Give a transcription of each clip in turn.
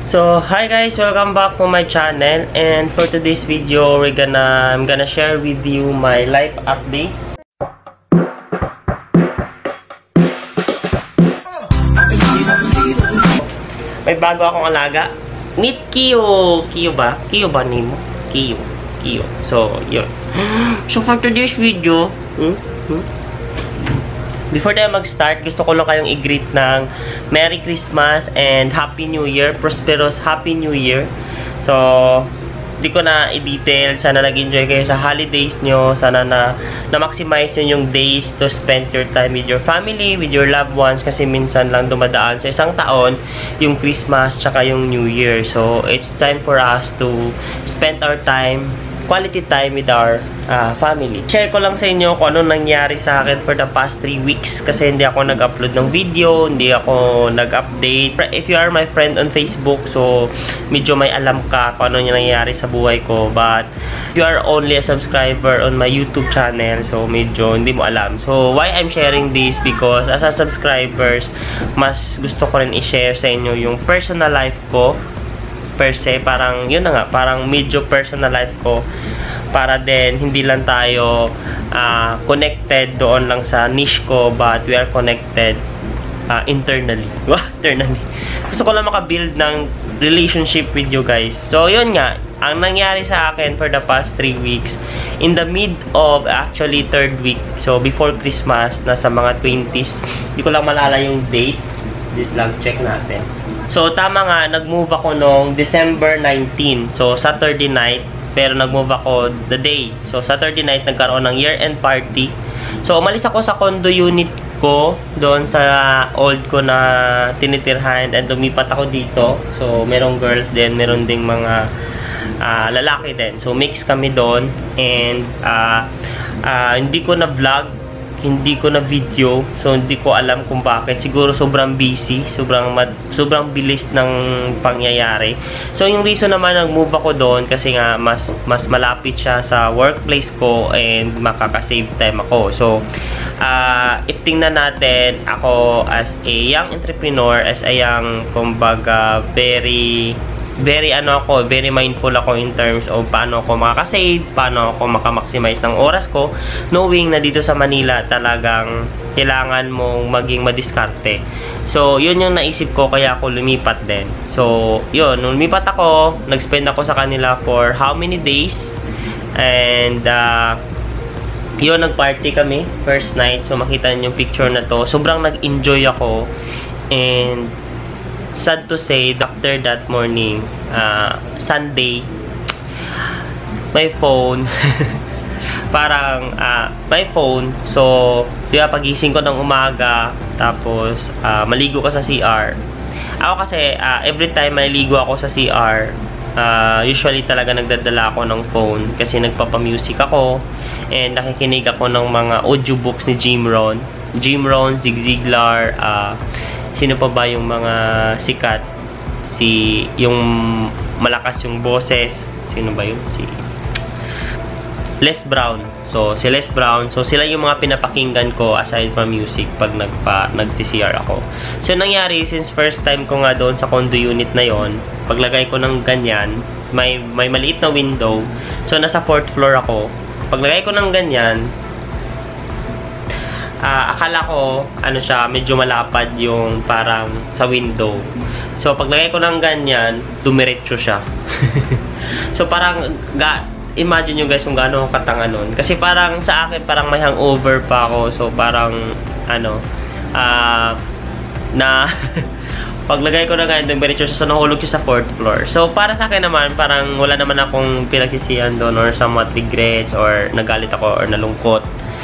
So, hi guys, welcome back to my channel, and for today's video, I'm gonna share with you my life updates. May bago akong alaga. Meet Kiyo. Kiyo ba? Kiyo ba name mo? Kiyo. Kiyo. So, yun. So, for today's video, before tayo mag-start, gusto ko lang kayong i-greet ng Merry Christmas and Happy New Year. Prosperous Happy New Year. So, di ko na i-detail. Sana nag-enjoy kayo sa holidays nyo. Sana na-maximize nyo yung days to spend your time with your family, with your loved ones. Kasi minsan lang dumadaan sa isang taon yung Christmas tsaka yung New Year. So, it's time for us to spend our time, quality time with our family. Share ko lang sa inyo kung ano nangyari sa akin for the past 3 weeks kasi hindi ako nag-upload ng video, hindi ako nag-update. If you are my friend on Facebook, so medyo may alam ka kung ano yung nangyari sa buhay ko. But if you are only a subscriber on my YouTube channel, so medyo hindi mo alam. So why I'm sharing this? Because as a subscribers, mas gusto ko rin i-share sa inyo yung personal life ko per se, parang yun na nga, parang medyo personal life ko para din hindi lang tayo connected doon lang sa niche ko, but we are connected internally. Internally. Gusto ko lang makabuild ng relationship with you guys. So yun nga, ang nangyari sa akin for the past 3 weeks, in the mid of actually 3rd week, so before Christmas, nasa mga 20s, hindi ko lang malala yung date. Dito lang, check natin. So, tama nga, nag-move ako noong December 19. So, Saturday night. Pero nag-move ako the day. So, Saturday night, nagkaroon ng year-end party. So, umalis ako sa condo unit ko, doon sa old ko na tinitirhan. And lumipat ako dito. So, merong girls din, meron ding mga lalaki din. So, mix kami doon. And, hindi ko na vlog. Hindi ko na video, so hindi ko alam kung bakit. Siguro sobrang busy, sobrang bilis ng pangyayari. So yung reason naman nag-move ako doon kasi nga mas malapit siya sa workplace ko and makaka-save time ako. So if tingnan natin, ako as a young entrepreneur, as a young, kumbaga, very mindful ako in terms of paano ako makaka-save, paano ako makamaximize ng oras ko, knowing na dito sa Manila talagang kailangan mong maging madiskarte. So, yun yung naisip ko, kaya ako lumipat din. So, yun, nung lumipat ako, nag-spend ako sa kanila for how many days, and yun, nag-party kami, first night. So, makita niyo yung picture na to. Sobrang nag-enjoy ako, and sad to say, after that morning, Sunday, my phone, my phone, so, di ba, pagising ko ng umaga, tapos, maligo ko sa CR. Ako kasi, every time maligo ako sa CR, usually talaga nagdadala ako ng phone, kasi nagpapamusic ako, and nakikinig ako ng mga audiobooks ni Jim Rohn, Zig Ziglar, sino pa ba yung mga sikat? Yung malakas yung boses. Sino ba yun? Les Brown. So, si Les Brown. So, sila yung mga pinapakinggan ko aside from music pag nag-CR ako. So, nangyari, since first time ko nga doon sa condo unit na yon, paglagay ko ng ganyan, may maliit na window. So, nasa 4th floor ako. Paglagay ko ng ganyan, akala ko, siya, medyo malapad yung parang sa window. So, paglagay ko ng ganyan, dumiretso siya. So, parang, imagine nyo guys kung gaano ako katanga nun. Kasi parang sa akin, parang may hangover pa ako. So, parang, paglagay ko na ganyan, dumiretso siya. So, nahulog siya sa 4th floor. So, para sa akin naman, parang wala naman akong pinagsisihan doon or somewhat regrets or nagalit ako or nalungkot.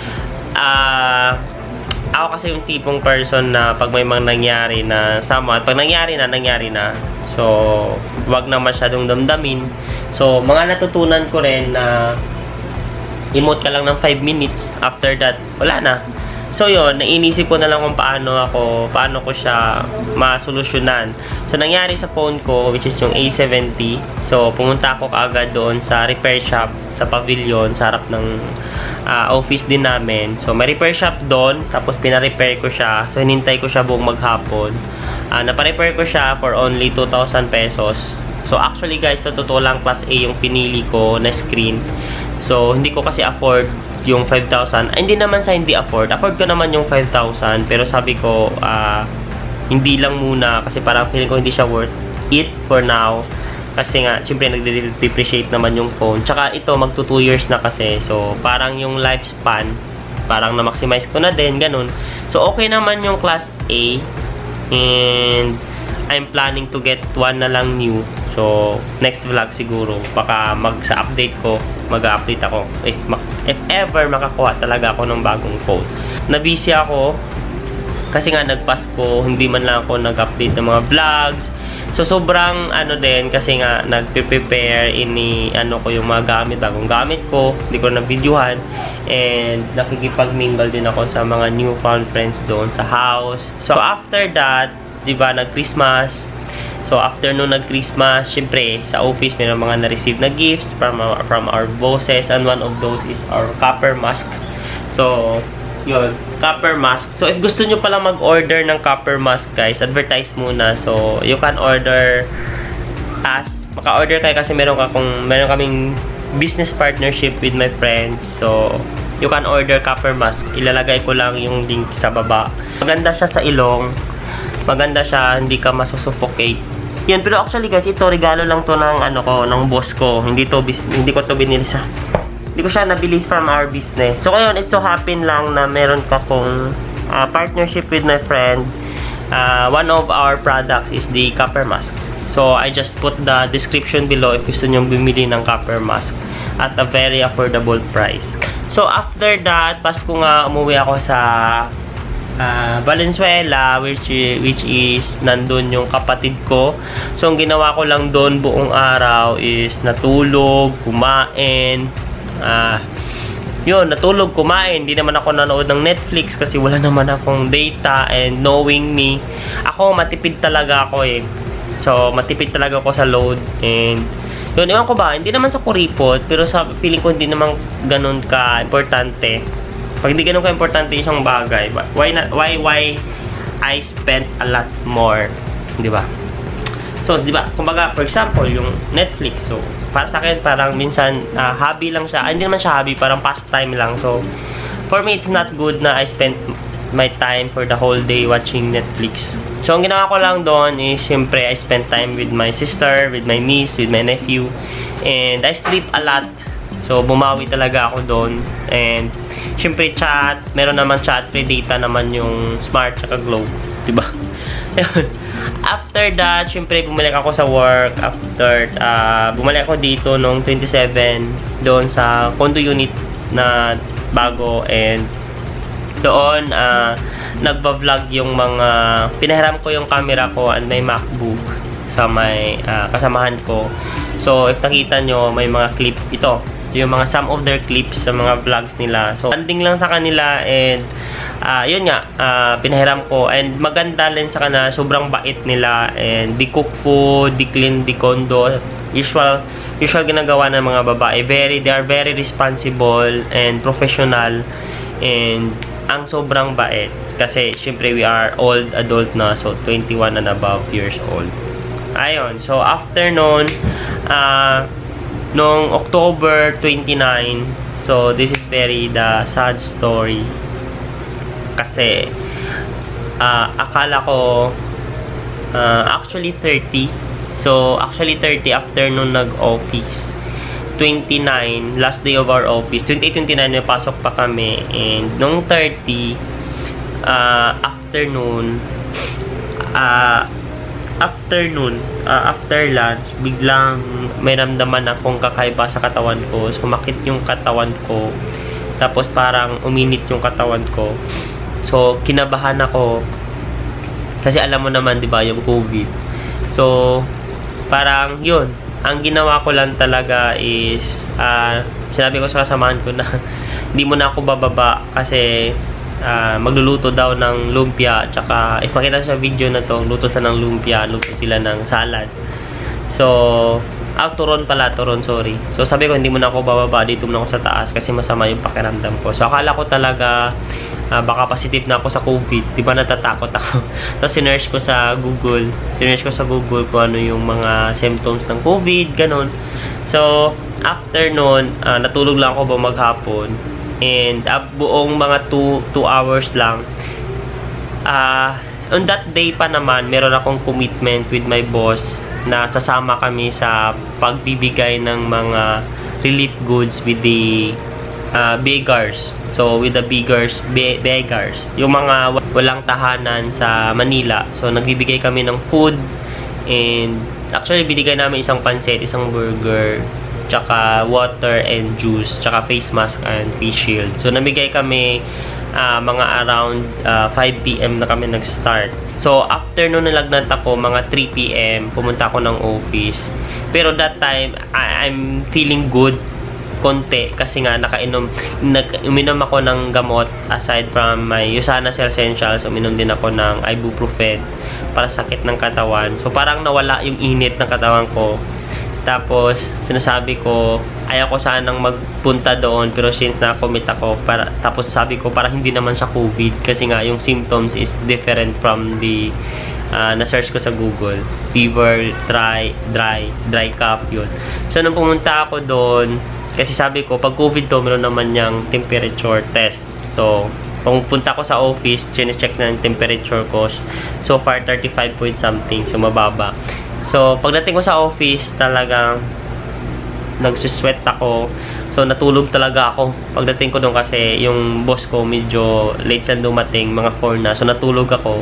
Ako kasi yung tipong person na pag may mga nangyari na somewhat, pag nangyari na, so wag na masyadong damdamin. So mga natutunan ko rin na emote ka lang ng 5 minutes, after that wala na. So yun, nainisip ko na lang kung paano ko siya masolusyonan. So nangyari sa phone ko, which is yung A70. So pumunta ako kaagad doon sa repair shop sa Pavilion, sa harap ng office din namin. So may repair shop doon, tapos pina-repair ko siya. So hinintay ko siya buong maghapon. Napa-repair ko siya for only 2,000 pesos. So, actually guys, sa totoo lang, Class A yung pinili ko na screen. So, hindi ko kasi afford yung 5,000. Hindi naman sa hindi afford. Afford ko naman yung 5,000. Pero sabi ko, hindi lang muna. Kasi parang feeling ko hindi siya worth it for now. Kasi nga, siyempre, nag-depreciate naman yung phone. Tsaka ito, magto 2 years na kasi. So, parang yung lifespan, parang na-maximize ko na din, ganun. So, okay naman yung Class A. And, I'm planning to get one na lang new. So, next vlog siguro, baka sa update ko, mag-update ako. If ever makakuha talaga ako ng bagong phone. Nabusy ako, kasi nga nagpasko, hindi man lang ako nag-update ng mga vlogs. So, sobrang din, kasi nga nag-prepare, ko yung mga gamit, bagong gamit ko, hindi ko na-videohan. And, nakikipag-mingle din ako sa mga newfound friends doon sa house. So, after that, diba, nag-Christmas. So, after nung nag-Christmas, syempre, sa office, may mga na-receive na gifts from our bosses. And one of those is our copper mask. So, yun, copper mask. So, if gusto nyo pala mag-order ng copper mask, guys, advertise muna. So, you can order us. Maka-order kayo kasi meron kaming business partnership with my friends. So, you can order copper mask. Ilalagay ko lang yung link sa baba. Maganda siya sa ilong. Maganda siya, hindi ka masusuffocate. Yan, pero actually guys, ito regalo lang to ng ng boss ko. Hindi ko siya nabili from our business. So ngayon, it so happen lang na meron ka kong partnership with my friend. One of our products is the copper mask. So I just put the description below if gusto nyo bumili ng copper mask at a very affordable price. So after that, Pasko nga, umuwi ako sa Valenzuela, which is nandun yung kapatid ko. So ang ginawa ko lang doon buong araw is natulog, kumain, natulog, kumain. Hindi naman ako nanood ng Netflix kasi wala naman akong data. And knowing me, ako matipid talaga ako so matipid talaga ako sa load. And yun, ewan ko ba, hindi naman sa kuripot, pero sa feeling ko hindi naman ganun ka importante. Pag hindi ganun ka-importante isang bagay, why I spent a lot more, di ba? So, di ba? Kumbaga, for example, yung Netflix. So, para sa akin, parang minsan, hobby lang siya. Hindi naman siya hobby, parang pastime lang. So, for me, it's not good na I spent my time for the whole day watching Netflix. So, ang ginawa ko lang doon is, syempre, I spent time with my sister, with my niece, with my nephew. And I sleep a lot. So, bumawi talaga ako doon. And, syempre, chat. Meron naman chat. Free data naman yung Smart tsaka Globe. Diba? After that, syempre, bumalik ako sa work. After, bumalik ako dito noong 27 doon sa condo unit na bago. And, doon, nagba-vlog yung mga... Pinahiram ko yung camera ko and may MacBook sa may kasamahan ko. So, if nakita nyo, may mga clip ito. Yung mga some of their clips sa mga vlogs nila. So, landing lang sa kanila and yun nga, pinahiram ko. And maganda rin sa kanila, sobrang bait nila. And they cook food, they clean the condo. Usual ginagawa ng mga babae. They are very responsible and professional. And ang sobrang bait. Kasi, syempre, we are old adult na. So, 21 and above years old. Ayun. So, after noon, noong October 29, so this is very the sad story. Kasi, akala ko, actually 30. So, actually 30 after nung nag-office. 29, last day of our office. 28-29, may pasok pa kami. And, nung 30, after lunch, biglang may ramdaman akong kakaiba sa katawan ko. Sumakit yung katawan ko. Tapos parang uminit yung katawan ko. So, kinabahan ako. Kasi alam mo naman, di ba, yung COVID. So, parang yun. Ang ginawa ko lang talaga is, sinabi ko sa kasamahan ko na hindi mo na ako bababa kasi magluluto daw ng lumpia. Tsaka, if makita sa video na to, luto sila ng lumpia, luto sila ng salad. So, turon, sorry. So, sabi ko, hindi mo na ako bababa, dito mo na ako sa taas kasi masama yung pakiramdam ko. So, akala ko talaga baka positive na ako sa COVID. Di ba natatakot ako? So, sinearch ko sa Google. Kung ano yung mga symptoms ng COVID, ganun. So, after nun, natulog lang ako maghapon. And, buong mga 2 hours lang. On that day pa naman, meron akong commitment with my boss na sasama kami sa pagbibigay ng mga relief goods with the beggars. So, with the beggars, yung mga walang tahanan sa Manila. So, nagbibigay kami ng food and actually, binigay namin isang pancit, isang burger, tsaka water and juice, tsaka face mask and face shield. So, namigay kami mga around 5 PM na kami nag-start. So, after nun nalagnat ako, mga 3 PM, pumunta ako ng office. Pero that time, I'm feeling good konti kasi nga uminom ako ng gamot aside from my Usana Essentials, uminom din ako ng ibuprofen para sakit ng katawan. So, parang nawala yung init ng katawan ko. Tapos, sinasabi ko, ayaw ko sanang magpunta doon, pero since na-commit ako, tapos sabi ko, parang hindi naman siya COVID, kasi nga, yung symptoms is different from the, na-search ko sa Google. Fever, dry cough, yun. So, nung pumunta ako doon, kasi sabi ko, pag COVID to, meron naman niyang temperature test. So, kung punta ko sa office, sinecheck na yung temperature ko. So far, 35 point something. So, mababa. So, pagdating ko sa office, talagang nagsusweat ako. So, natulog talaga ako. Pagdating ko doon kasi yung boss ko medyo late siya dumating, mga 4 na. So, natulog ako.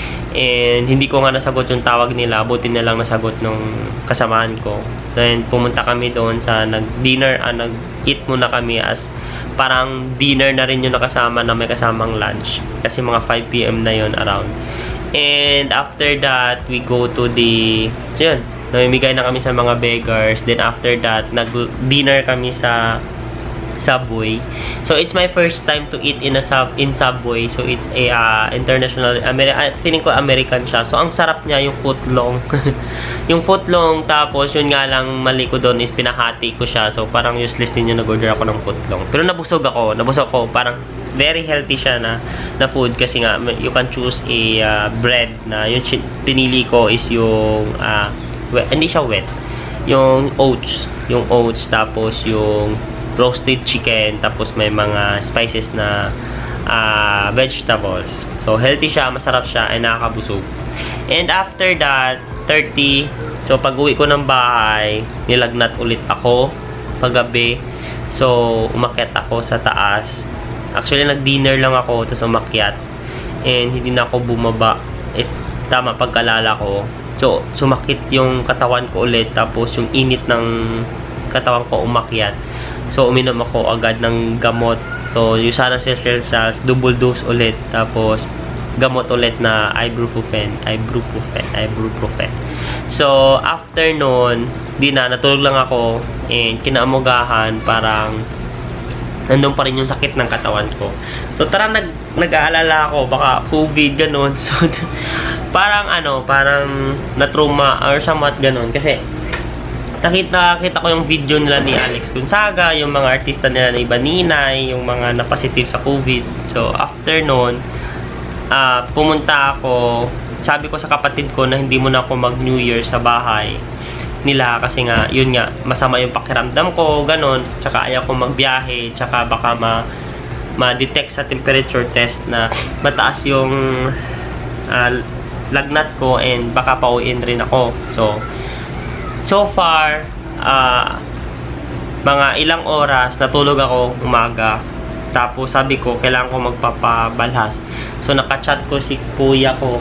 And, hindi ko nga nasagot yung tawag nila. Buti na lang nasagot nung kasamahan ko. Then, pumunta kami doon sa nag-dinner, nag-eat muna kami as parang dinner na rin yung nakasama na may kasamang lunch. Kasi mga 5 PM na yon around. And after that, we go to the, yun, namimigay na kami sa mga beggars. Then after that, nag-dinner kami sa Subway. So, it's my first time to eat in Subway. So, it's a international, feeling ko American siya. So, ang sarap niya yung footlong. Yung footlong, tapos yun nga lang mali ko doon is pinahati ko siya. So, parang useless din yung nag-order ako ng footlong. Pero nabusog ako. Parang very healthy siya na food kasi nga you can choose a bread na yung pinili ko is yung hindi siya wet. Yung oats tapos yung roasted chicken, tapos may mga spices na vegetables. So, healthy siya, masarap siya, ay nakakabusog. And after that, 30, so pag-uwi ko ng bahay, nilagnat ulit ako paggabi. So, umakyat ako sa taas. Actually, nag-dinner lang ako, tapos umakyat. And hindi na ako bumaba. Tama, pagkalala ko. So, sumakit yung katawan ko ulit, tapos yung init ng katawan ko umakyat. So, uminom ako agad ng gamot. So, Usana Essentials, double dose ulit. Tapos, gamot ulit na ibuprofen. So, after nun, natulog lang ako. And, kinaamugahan, parang nandun pa rin yung sakit ng katawan ko. So, nag-aalala ako, baka COVID, ganun. So, parang na-trauma or somewhat ganun. Kasi, nakita ko yung video nila ni Alex Gonzaga, yung mga artista nila ni Baninay, yung mga na-positive sa COVID. So, after nun, pumunta ako, sabi ko sa kapatid ko na hindi muna ako mag-New Year sa bahay nila kasi nga, yun nga, masama yung pakiramdam ko, ganun. Tsaka ayaw ko magbiyahe, tsaka baka ma-detect sa temperature test na mataas yung lagnat ko and baka pauwiin rin ako. So far, mga ilang oras, natulog ako umaga. Tapos sabi ko, kailangan ko magpapabalhas. So, nakachat ko si kuya ko.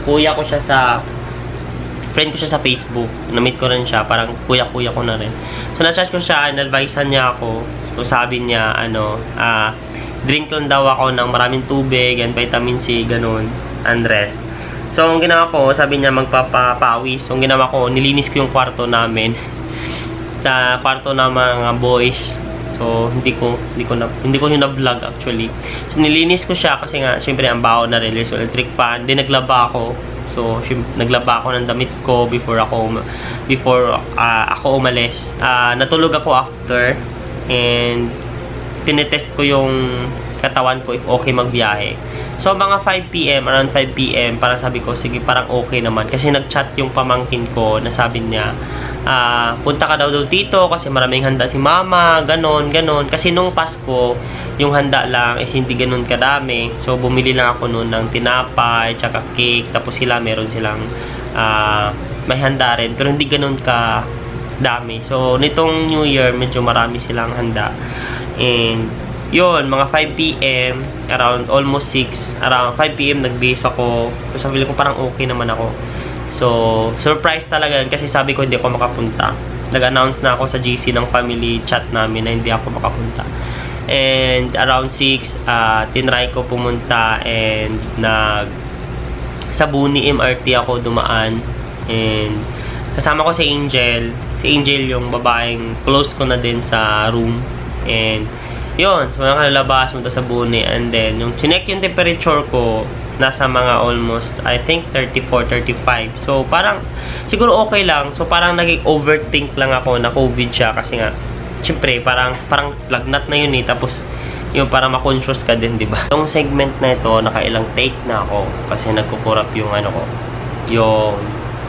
Friend ko siya sa Facebook. Na-meet ko rin siya. Parang kuya-kuya ko na rin. So, na-chat ko siya. Na-advisean niya ako. So, sabi niya, drink lang daw ako ng maraming tubig and vitamin C, ganun. And rest. So, ang ginawa ko, sabi niya magpapawis. So, ang ginawa ko, nilinis ko yung kwarto namin. Sa kwarto ng mga boys. So, hindi ko yung na-vlog actually. So, nilinis ko siya kasi nga, syempre, ang baho na rin. So, electric fan. Then, naglaba ako. So, naglaba ako ng damit ko before ako umalis. Natulog ako after. And, tinetest ko yung katawan ko if okay magbiyahe. So, mga 5 PM, around 5 PM, parang sabi ko, sige, parang okay naman. Kasi nag-chat yung pamangkin ko na sabi niya, punta ka daw dito kasi maraming handa si mama, ganon. Kasi nung Pasko, yung handa lang is hindi ganon kadami. So, bumili lang ako noon ng tinapay, tsaka cake, tapos sila, meron silang may handa rin, pero hindi ganon ka dami. So, nitong New Year, medyo marami silang handa. And, yun, mga 5 PM, around almost 6, around 5 PM nagbihis ako. So, sabi ko parang okay naman ako. So, surprise talaga yun kasi sabi ko hindi ako makapunta. Nag-announce na ako sa GC ng family chat namin na hindi ako makapunta. And around 6, tinry ko pumunta and sa Buni MRT ako dumaan. And kasama ko si Angel. Si Angel yung babaeng close ko na din sa room. And yun, so nakalabas mo sa Buni, and then yung chinek yung temperature ko nasa mga almost, I think 34, 35. So parang siguro okay lang. So parang naging overthink lang ako na COVID siya kasi nga syempre parang lagnat na yun eh, tapos yung parang ma-conscious ka din, di ba? Yung segment na ito, nakailang take na ako kasi nagkukurap yung ano ko, yung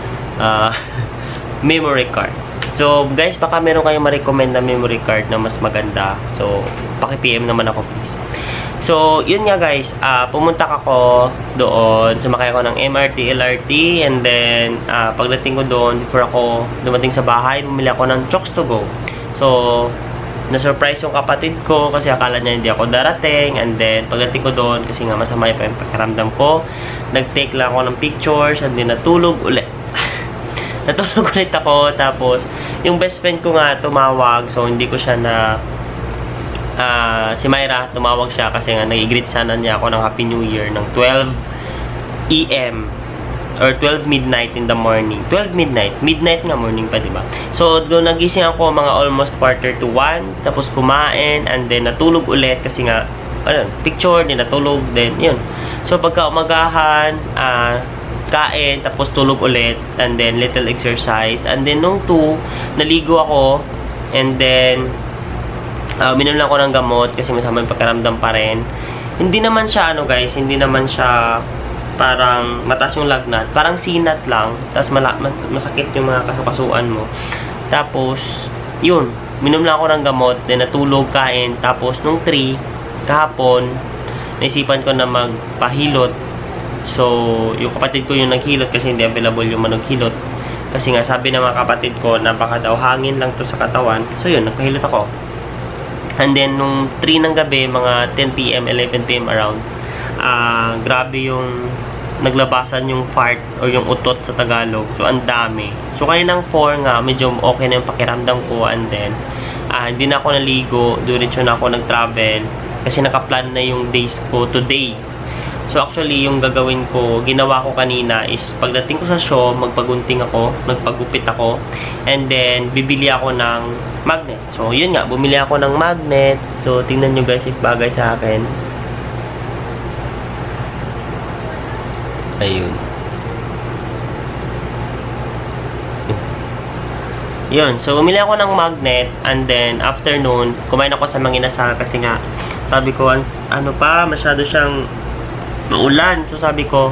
memory card. So, guys, baka meron kayong ma-recommend na memory card na mas maganda. So, paki-PM naman ako, please. So, yun nga, guys. Pumunta ako doon. Sumakay ako ng MRT, LRT. And then, pagdating ko doon, before ako dumating sa bahay, bumili ako ng Chokes to Go. So, na-surprise yung kapatid ko kasi akala niya hindi ako darating. And then, pagdating ko doon, kasi nga masama yung pakiramdam ko, nag-take lang ako ng pictures and then natulog ulit. Natulog ulit ako, tapos yung best friend ko nga tumawag, so hindi ko siya na si Myra, tumawag siya kasi nga nag-greet sana niya ako ng Happy New Year ng 12 AM or 12 midnight in the morning. 12 midnight nga, morning pa, diba? So, doon nagising ako mga almost quarter to 1, tapos kumain, and then natulog ulit kasi nga, picture, din natulog, then yun. So, pagka umagahan, kain, tapos tulog ulit, and then little exercise, and then nung 2, naligo ako, and then minom lang ako ng gamot kasi masama yung pakiramdam pa rin. Hindi naman siya guys, hindi naman siya parang mataas yung lagnat, parang sinat lang, tapos masakit yung mga kasukasuan mo. Tapos yun, minom lang ako ng gamot, then natulog, kain, tapos nung 3 kahapon naisipan ko na magpahilot. So, yung kapatid ko yung naghilot kasi hindi available yung manughilot. Kasi nga, sabi ng mga kapatid ko na baka daw hangin lang to sa katawan. So, yun, nagpahilot ako. And then, nung 3 ng gabi, mga 10 PM, 11 PM around, grabe yung naglabasan yung fart or yung utot sa Tagalog. So, ang dami. So, kaninang 4 nga, medyo okay na yung pakiramdam ko. And then, hindi na ako naligo. Diretso na ako nag-travel. Kasi nakaplan na yung days ko today. So, actually, yung gagawin ko, ginawa ko kanina is, pagdating ko sa show, magpagunting ako, magpagupit ako, and then, bibili ako ng magnet. So, yun nga, bumili ako ng magnet. So, tingnan nyo guys if bagay sa akin. Ayun. Yun. So, bumili ako ng magnet, and then, after noon, kumain ako sa Manginasal kasi nga, sabi ko, masyado siyang maulan. So, sabi ko,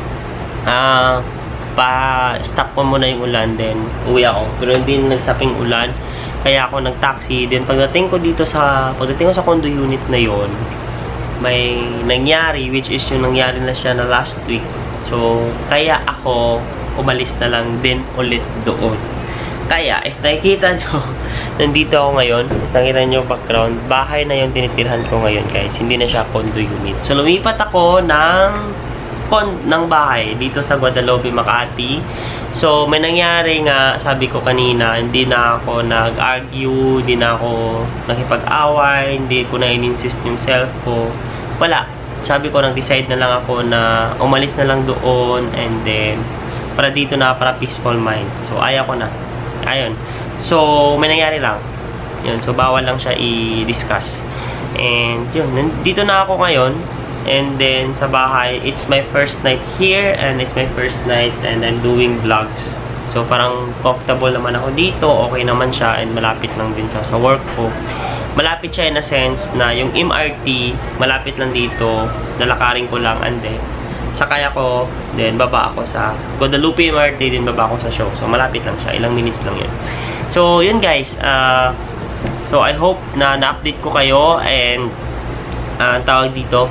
pa-stop ko muna yung ulan, then uwi ako. Pero hindi nagsaping ulan, kaya ako nag-taxi. Then, pagdating ko sa condo unit na yon, may nangyari, which is yung nangyari na siya na last week. So, kaya ako umalis na lang din ulit doon. Kaya, if nakikita nyo, nandito ako ngayon, nakikita nyo background, bahay na yung tinitirhan ko ngayon guys, hindi na siya condo unit. So, lumipat ako ng bahay dito sa Guadalupe, Makati. So, may nangyari nga, sabi ko kanina, hindi na ako nag-argue, hindi na ako nakipag-away, hindi ko na in-insist yung self ko. Wala. Sabi ko, nag-decide na lang ako na umalis na lang doon, and then, para dito na, para peaceful mind. So, ayaw ko na. Ayun. So, may nangyari lang. Yun. So, bawal lang siya i-discuss. And, yun. Dito na ako ngayon. And then, sa bahay, it's my first night here. And it's my first night. And I'm doing vlogs. So, parang comfortable naman ako dito. Okay naman siya. And malapit lang din siya sa work ko. malapit siya in a sense na yung MRT, malapit lang dito, lalakarin ko lang, and then, sakay ako, then baba ako sa Guadalupe MRT, then baba ako sa show. So, malapit lang siya, ilang minutes lang yun. So, yun guys, so I hope na na-update ko kayo, and, tawag dito,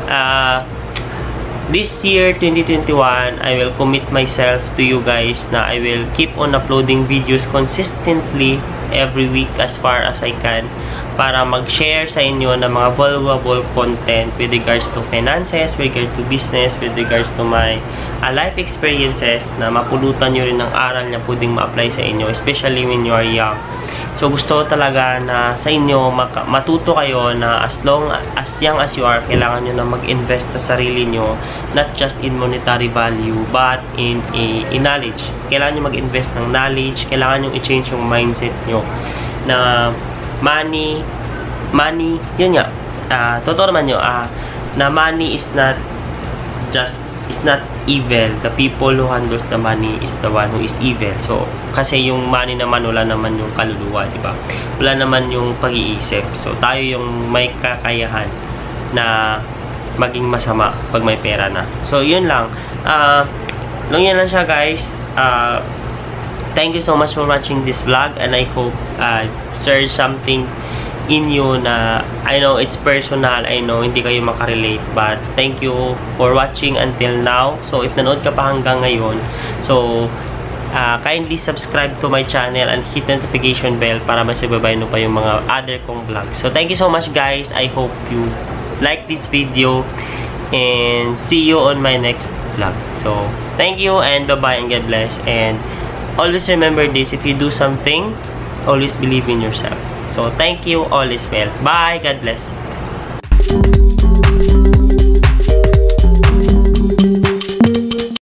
this year, 2021, I will commit myself to you guys na I will keep on uploading videos consistently every week as far as I can para mag-share sa inyo ng mga valuable content with regards to finances, with regards to business, with regards to my life experiences na mapulutan nyo rin ng aral na pwedeng ma-apply sa inyo, especially when you are young. So, gusto talaga na sa inyo matuto kayo na as young as you are, kailangan nyo na mag-invest sa sarili nyo, not just in monetary value, but in knowledge. Kailangan nyo mag-invest ng knowledge, kailangan nyo i-change yung mindset nyo na money, yun nga, totoo naman nyo, na money is not evil. The people who handles the money is the one who is evil. So, kasi yung money naman, wala naman yung kaluluwa, diba? Wala naman yung pag-iisip. So, tayo yung may kakayahan na maging masama pag may pera na. So, yun lang. Yun lang siya, guys. Thank you so much for watching this vlog, and I hope share something in you na I know it's personal, I know hindi kayo makarelate, but thank you for watching until now. So if nanood ka pa hanggang ngayon, so kindly subscribe to my channel and hit notification bell para masibabay no pa yung mga other kong vlogs. So thank you so much guys, I hope you like this video and see you on my next vlog. So thank you and bye bye and God bless, and always remember this: if you do something, always believe in yourself. So, thank you. All is well. Bye. God bless.